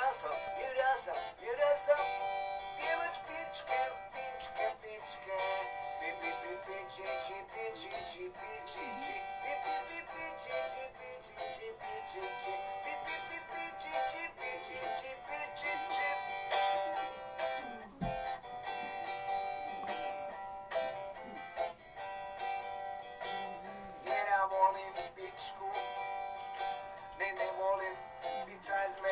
sam, jer ja sam, jer ja sam pjevač pičke, pičke, pičke. Pi, pi, pi, pičići, pičići, pičići. Pi, pi, pi, pičići, pičići, pičići. Pi, pi, pi, pičići, pičići, pičići. Jer ja volim pičku, ne volim picajzle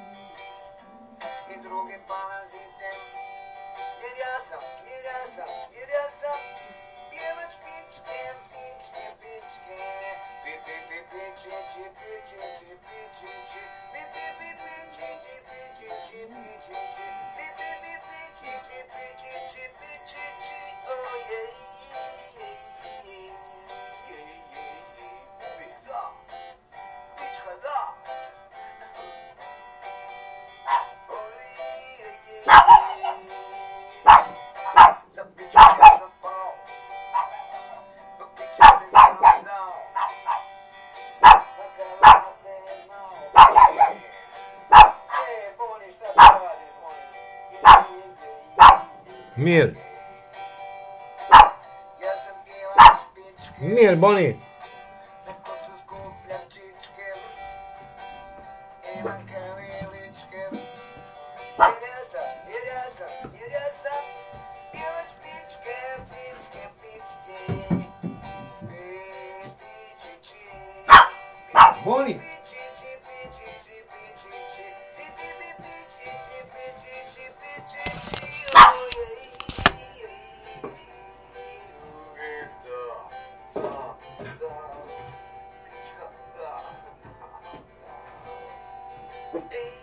i druge parazite. Jer ja sam pjevač pičke, pičke, pičke. Pi, pi, pi, pičići, pičići, pičići. Pi, pi, pi, pičići, pičići, pičići. Pi, pi, pi, pičići, pičići, pičići. Oh yeah, Pica, pička da. Za pičku ja sam pao, dok pička nisam dao. Makar ne znao. Boni, šta ti radiš, Boni? Mir. Ja sam pjevač pičke. Mir, Boni. Na koncu skupljam čičke. Imam krviličke. Jer ja sam pjevač pičke, pičke, pičke. Pičići. Boni. Pičići, pičići, pičići. Pičići, pičići, pičići. Oh yeah. Pička, da.